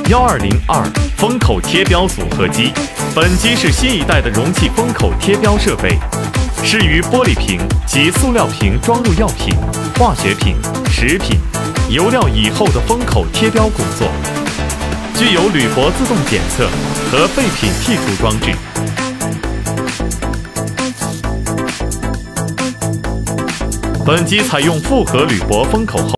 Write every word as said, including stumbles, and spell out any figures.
幺二零二封口贴标组合机。本机是新一代的容器封口贴标设备，适于玻璃瓶及塑料瓶装入药品、化学品、食品、油料以后的封口贴标工作。具有铝箔自动检测和废品剔除装置。本机采用复合铝箔封口后。